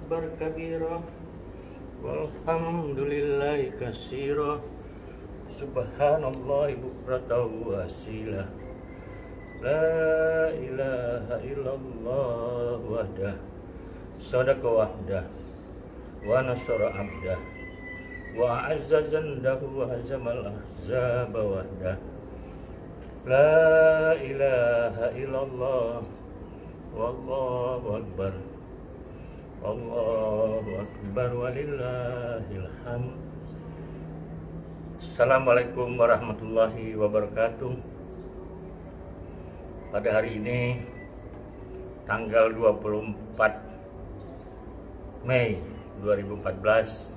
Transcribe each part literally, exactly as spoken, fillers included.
akbar kabira walhamdulillahi katsira subhanallahi bukratan wa asila la ilaha illallah wahdah sadaqa wahdah wa nasara abdah wa azza jandahu wa hazamal ahzaba wahdah la ilaha illallah wallahu akbar Allahu akbar walillahil hamd. Assalamualaikum warahmatullahi wabarakatuh. Pada hari ini tanggal dua puluh empat Mei dua ribu empat belas,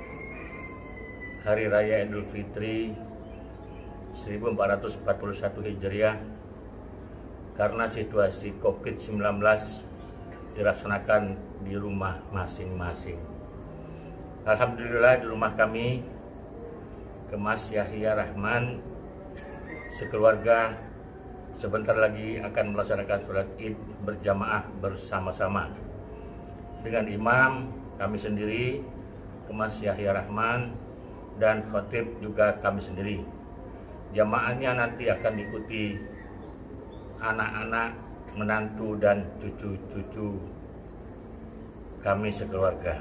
Hari Raya Idul Fitri seribu empat ratus empat puluh satu Hijriah, karena situasi covid sembilan belas dilaksanakan di rumah masing-masing. Alhamdulillah di rumah kami, Kemas Yahya Rahman sekeluarga sebentar lagi akan melaksanakan sholat Id berjamaah bersama-sama dengan imam kami sendiri, Kemas Yahya Rahman, dan khotib juga kami sendiri. Jamaahnya nanti akan diikuti anak-anak, menantu, dan cucu-cucu kami sekeluarga.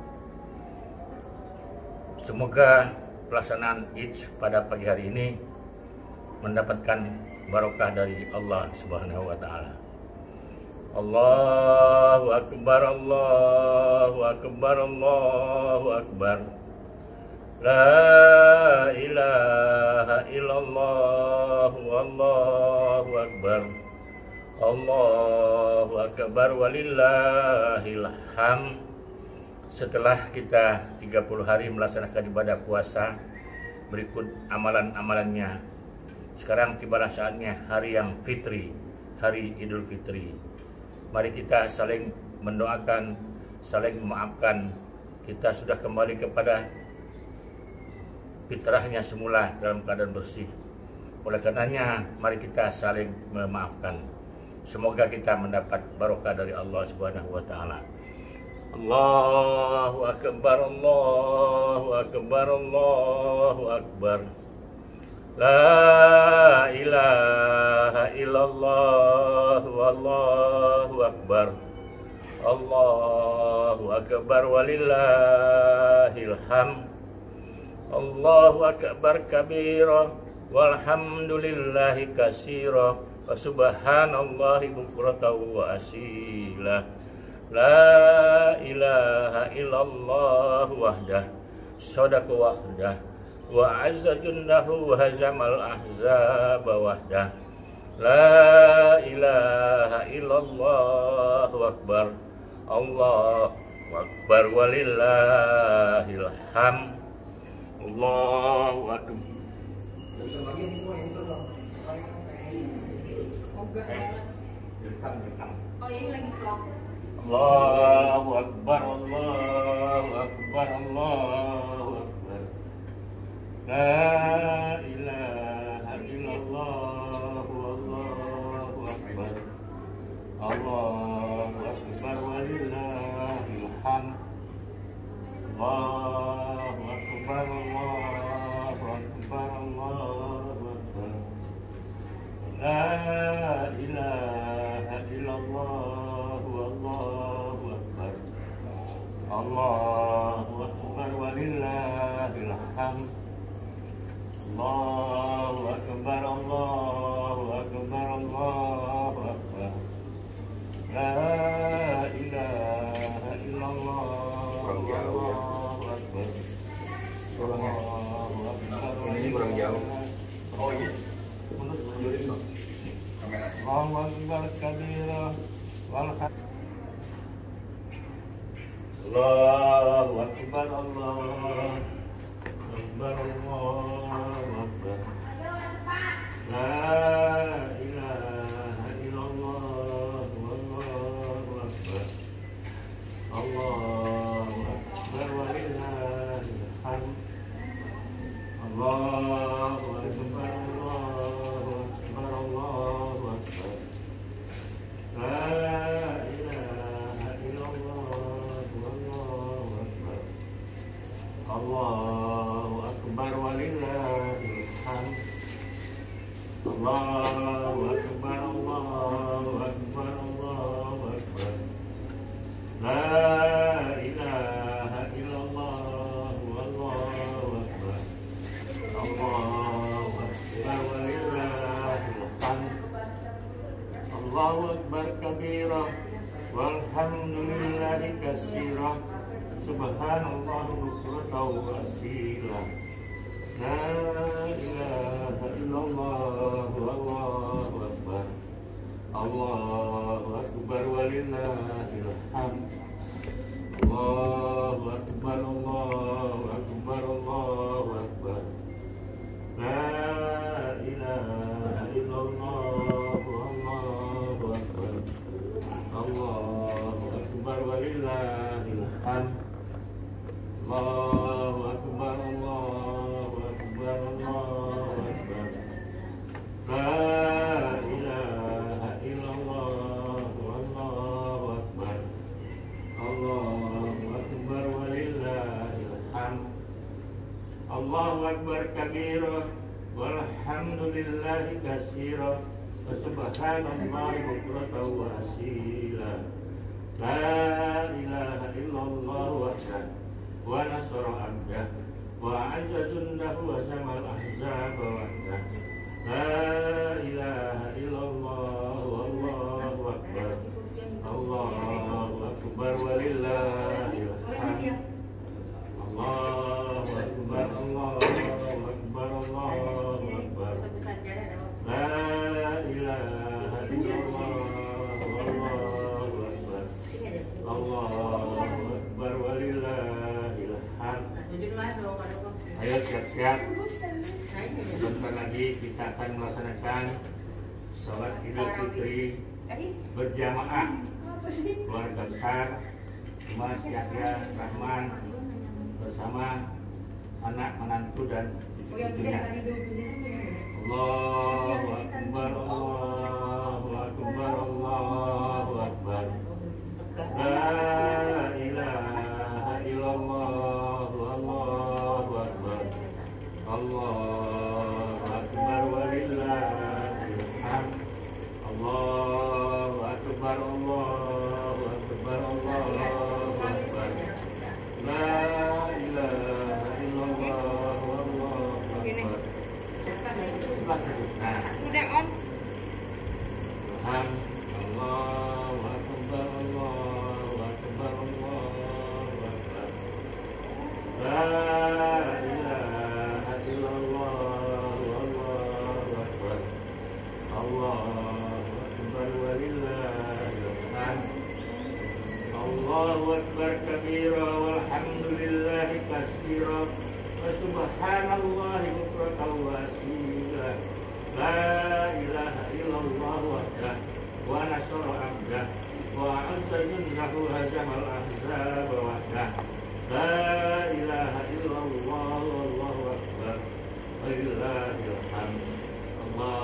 Semoga pelaksanaan Id pada pagi hari ini mendapatkan barokah dari Allah Subhanahu wa taala. Allahu akbar, Allahu akbar, Allahu akbar. La ilaha illallah wallahu akbar. Allahu akbar walillahil hamd. Setelah kita tiga puluh hari melaksanakan ibadah puasa, berikut amalan-amalannya. Sekarang tibalah saatnya hari yang fitri, hari Idul Fitri. Mari kita saling mendoakan, saling memaafkan. Kita sudah kembali kepada fitrahnya semula dalam keadaan bersih. Oleh karenanya, mari kita saling memaafkan. Semoga kita mendapat barokah dari Allah Subhanahu wa taala. Allahu akbar, Allahu akbar, Allahu akbar. La ilaha illallah wallahu akbar. Allahu akbar walillahil hamd. Allahu akbar kabira walhamdulillahi katsira wa subhanallahi bukratan wa asila. La ilaha illallah wahdah sadaqa wahdah wa azza jundahu wa hazamal ahzaba wahdah. La ilaha illallah akbar. Allahu akbar walillahil hamd. Allahu akbar. Oh, ini lagi vlog. Allahu akbar, Allahu akbar, Allahu akbar. La ilaha illallah wallahu akbar. Allahu akbar walillahil hamd. Allahu akbar, Allahu akbar, Allahu akbar. La ilaha illallah wallahu akbar. Allahu akbar walillahil hamd. Allahu akbar, Allahu akbar, Allahu akbar. La ilaha illallah wallahu akbar. Allahu akbar. Ini kurang jauh. Oh iya. Allahu akbar kabira walhamd. Allahu akbar, Allahu akbar, Allahu akbar. La ilaha illallah wallahu akbar. Allahu akbar walillahil hamd. Allahu akbar, Allahu akbar, Allahu akbar. La ilaha illallah wallahu Allahu akbar kabira walhamdulillahi katsira subhanallah bukratan wa asila la ilaha illallah wallahu akbar Allahu akbar walillahil hamd Allahu akbar Allahu akbar Allahu akbar la ilaha illallah wallahu akbar Allahu akbar walillahil hamd Allahu akbar Allahu akbar Allahu akbar la ilaha illallah wallahu akbar Allahu akbar walillahil hamd Allahu akbar kabira walhamdulillahi katsira wa subhanallahi bukratan wa asila la ilaha illallah wahdahu wa nasara abdah wa azza jundahu wa jamal ahzab wahdah la ilaha illallah wallahu akbar Allahu akbar walillahil hamd Allahu akbar Allahu akbar Allahu akbar la ilaha illallah wallahu akbar Allahu akbar walillahil hamd. Ayo siap-siap. Sebentar lagi kita akan melaksanakan sholat Idul Fitri berjamaah keluarga besar Mas Yahya Rahman bersama anak menantu dan cucu-cucunya. Allahu akbar Allahu akbar Allahu akbar la ilaha illallah wallahu akbar Allahu akbar walillahil hamd Allahu akbar Allahu akbar Allahu akbar la ilaha illallah wallahu akbar. Nah, udah on. Alhamdulillah. Allahu akbar Allahu akbar Allahu akbar la ilaha illallah wallahu akbar Allahu akbar walillahil hamd Allahu akbar kabira walhamdulillahi katsira wa subhanallahi bukratan wa asila la ilaha illallah wahdah wa nasara abdah wa azza jundahu hazamal ahzab wahdah la ilaha illallah wallahu akbar walillahil hamd Allah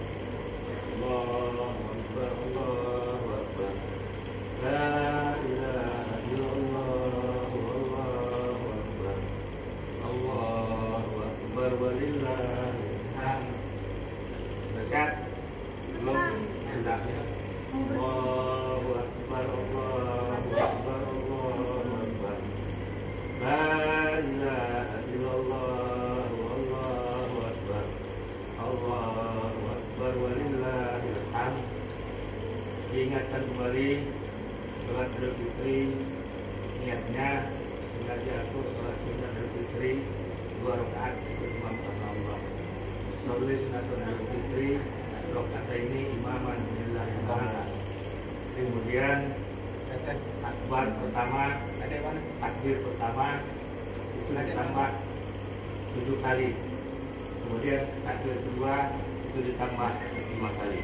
Allahu akbar Allahu akbar la ilaha illallah wallahu akbar Allahu akbar walillahil hamd. Siap? Belum? Sudah. Allahu akbar Allahu akbar Allahu akbar la ilaha illallah wallahu akbar Allahu akbar walillahil hamd. Diingatkan kembali sholat Idul Fitri, niatnya sengaja aku sholat sunnah Idul Fitri dua rakaat ikut imam karena Allah. Sholat sunnah Idul Fitri rakaat ini imaman lillahi ta'ala. Kemudian akbar pertama, takbir pertama itu ditambah tujuh kali. Kemudian takbir kedua itu ditambah lima kali.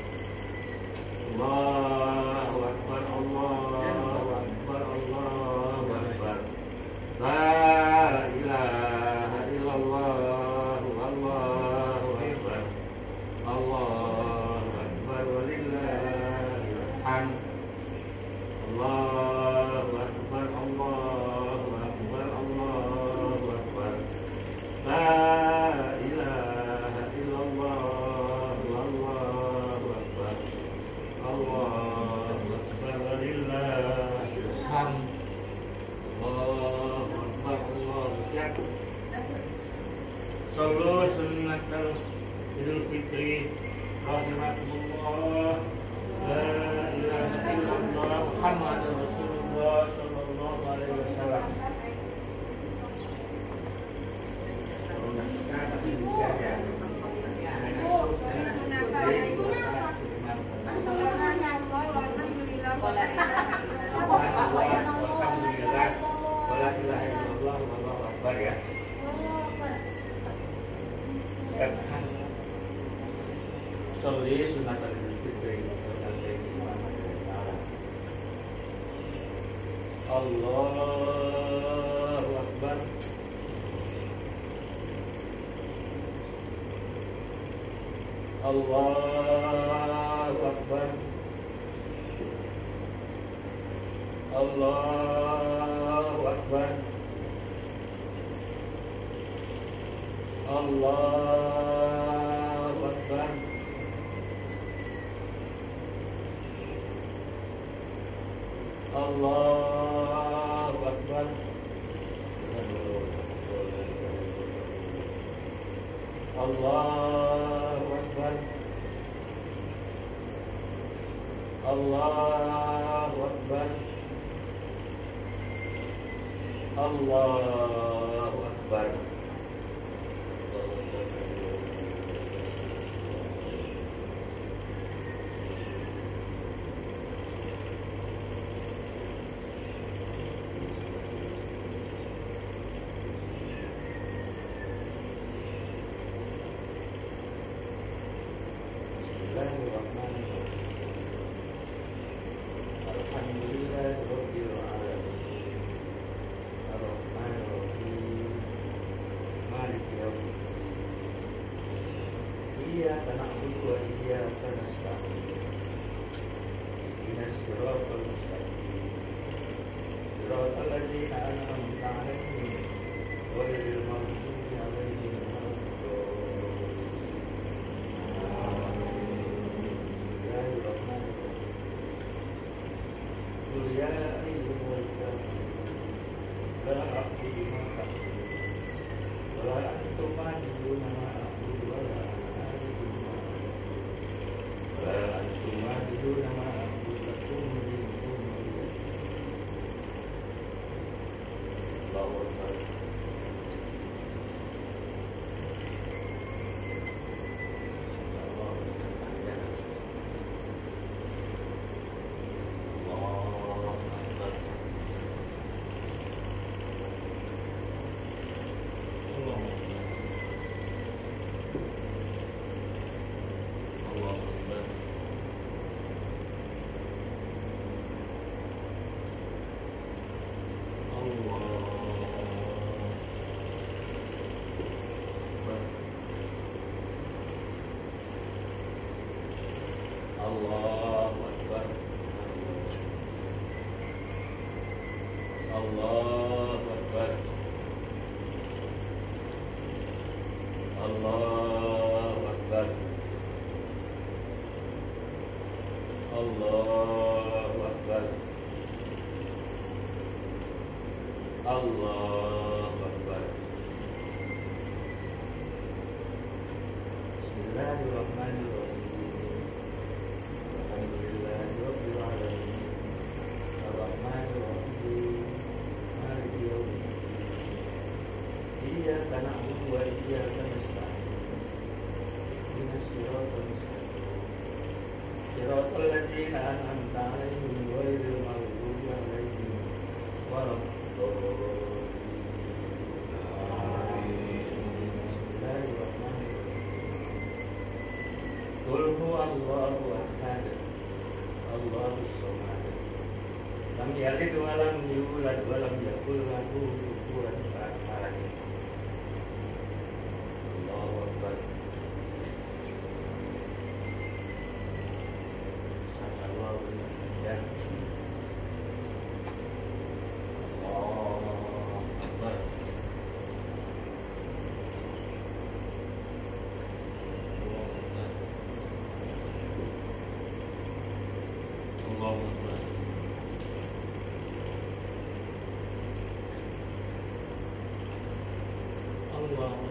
Allahu akbar Allahu akbar Allahu akbar la ilaha illallah wallahu akbar Allahu akbar walillahil hamd Allahu akbar Allahu akbar Allahu akbar la ilaha illallah wallahu akbar Allahu akbar walillahil hamd Allahu akbar Allahu siap. Sallu sunnatal Idul Fitri rahimakumullah. Muhammad Rasulullah sallallahu alaihi wasallam. Sholli sunnatal fitri Allahu Akbar. Allahu Akbar. Allahu Akbar. Allahu Akbar. Allahu Akbar. Allahu Akbar. Allahu Akbar. Allahu Akbar. Iyyaka na'budu wa iyyaka nasta'in. Ihdinas siratal mustaqim. Siratal ladzina an'amta 'alaihim ghairil maghdubi 'alaihim waladdallin. Bismillahirrahmanirrahim. Qul ya ayyuhal kafirun la a'budu ma ta'budun wa la antum 'abiduna ma a'budu wa la antum 'abiduna ma a'budu lakum dinukum waliyad din. Allahu Akbar. Allahu Akbar. Allahu Akbar. Allahu Akbar. Allahu Akbar. Allahu Akbar. Bismillahirrahmanirrahim. Alhamdulillahirabbil alamin. Arrahmanir rahim. Maliki yaumiddin. Iyyaka na'budu wa iyyaka nasta'in. Ihdinas siratal mustaqim. Siratal ladzina an'amta 'alaihim ghairil maghdubi 'alaihim waladdallin. Qul huwallahu ahad. Allahus samad. Lam yalid wa lam yulad wa lam yakul lahu kufuwan ahad. Allahu Akbar. Sallallahu alaihi wasallam. Allahu Akbar. Allahu Akbar. Allahu Akbar.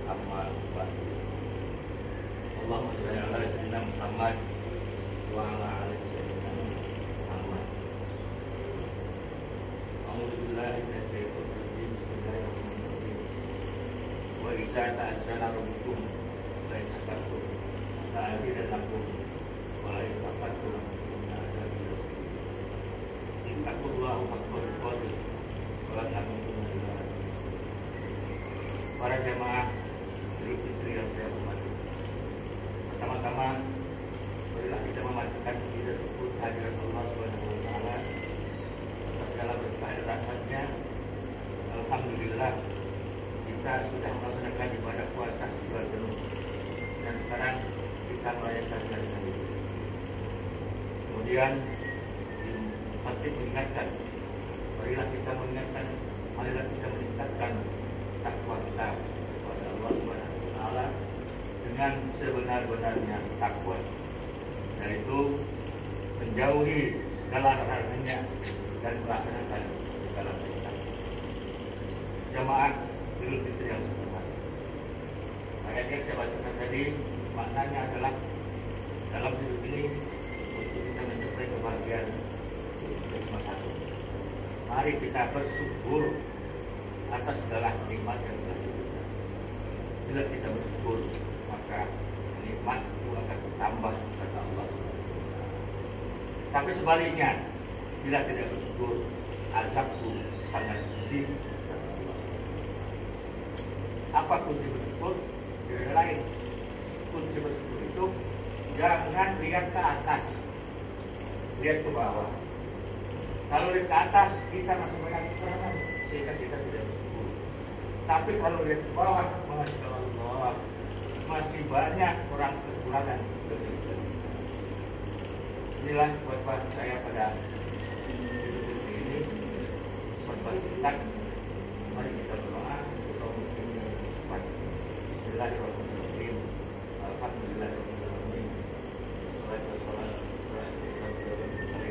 amma ba'd. Allahumma shalli ala sayyidina Muhammad wa ala ali sayyidina Muhammad. A'udzu billahi minasy syaithanir rajim. Bismillahirrahmanirrahim. Wa idza ta'azzana rabbukum la yastaghfiru la'azidannakum wa la yaghfiru inna adzabal lasyadid. Ittaqullahu haqqa tuqatih wa la tamutunna illa wa antum muslimun. Para jamaah Idul Fitri yang saya hormati, pertama-tama marilah kita mematikan diri tersebut hadirat Allah Subhanahu wa taala atas segala berkah dan rahmatnya. Alhamdulillah kita sudah melaksanakan ibadah puasa sebulan penuh dan sekarang kita merayakan hari raya. Kemudian Fatih mengingatkan, marilah kita mengingatkan, marilah kita meningkatkan takwa kita kepada Allah Subhanahu wa taala dengan sebenar-benarnya takwa, yaitu menjauhi segala larangannya dan melaksanakan segala perintah. Jamaah Idul Fitri yang sempurna. Ayat yang saya bacakan tadi maknanya adalah dalam hidup ini untuk kita mencapai kebahagiaan itu cuma satu. Mari kita bersyukur atas segala nikmat yang telah diberikan. Bila kita bersyukur, maka nikmat itu akan bertambah kata Allah. Tapi sebaliknya, bila tidak bersyukur, azab itu sangat pedih kata Allah. Apa kunci bersyukur? Tidak lain. Kunci bersyukur itu jangan lihat ke atas, lihat ke bawah. Kalau lihat ke atas, kita masih banyak kekurangan sehingga kita tidak bersyukur. Tapi kalau lihat ke bawah, masya Allah, masih banyak orang kekurangan. Inilah buat saya pada hidup ini, buat kita. Mari kita berdoa untuk kaum muslimin yang cepat. Bismillahirrahmanirrahim. Alhamdulillahirrahmanirrahim. Salatu wassalamu ala rasulillah.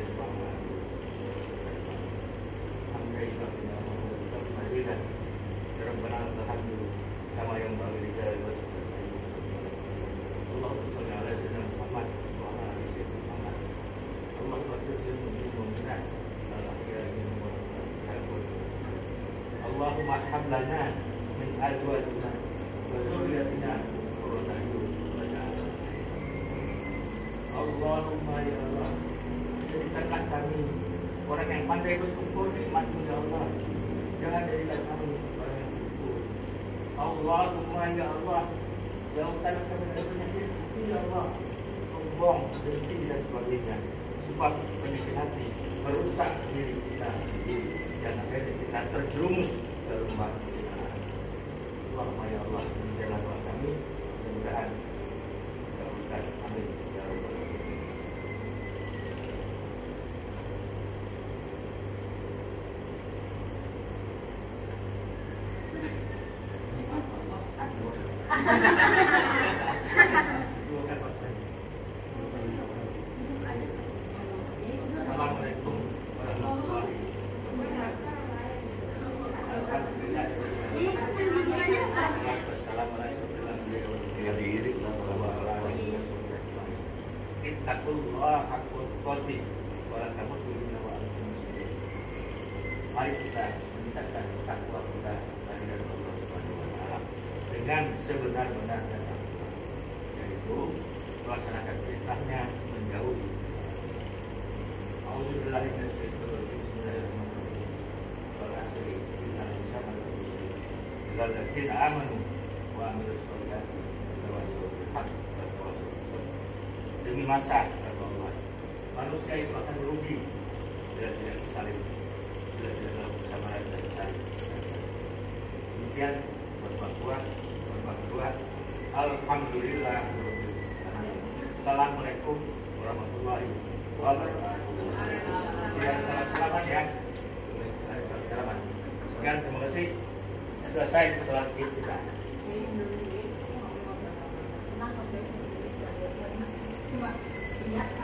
Rabbana alhamdulillah kama yang bagi dari Allahumma shalli ala sayyidina Muhammad wa ala ali sayyidina Muhammad. Allahumma barik lil mu'minin al ahya'i wal amwat. Allahumma hab lana min azwajina wa dhurriyyatina qurrata a'yun waj'alna Allahumma ya Allah, jadikanlah kami orang yang pandai bersyukur nikmat-Mu ya Allah. Jangan jadikan kami orang yang bersyukur. Allahumma ya Allah, jauhkan kami dari penyakit hati ya Allah, sombong, dengki dan sebagainya. Sebab penyakit hati merusak diri kita sendiri dan akhirnya kita terjerumus ke lembah kehinaan. Allahumma ya Allah, menjaga doa kami, mudah-mudahan dikabulkan. Amin ya rabbal alamin. Assalamualaikum warahmatullahi wabarakatuh. Alhamdulillah. Ittaqullah haqqa tuqatih wa la tamutunna illa wa antum muslimun. Mari kita meningkatkan takwa kita dari Allah Subhanahu wa taala dengan sebenar-benarnya, yaitu melaksanakan perintahnya, menjauhi. A'udzubillahi minasy syaithanir rajim. Bismillahirrahmanirrahim. Wal 'asri innal insana lafi khusr illa alladziina aamanu wa 'amilus shalihati wa tawassaw bil haqqi wa tawassaw bis sabr. Demi masa kata Allah, manusia itu akan merugi bila tidak saling, bila tidak bersama dan saling. Demikian berbuat kuat, berbuat kuat. Alhamdulillah. Assalamualaikum warahmatullahi wabarakatuh. Ya, salam selamat ya. Salam selamat. Sekian, terima kasih. Selesai sholat Id kita. Cuma, iya.